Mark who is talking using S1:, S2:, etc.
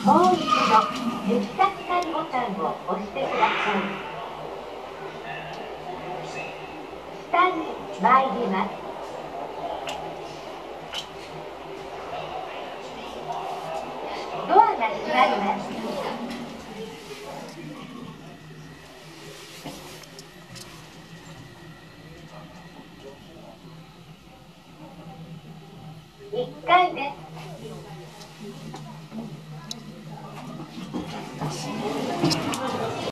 S1: もう一度鉄着艦ボタンを押してください。下に参ります。ドアが閉まります。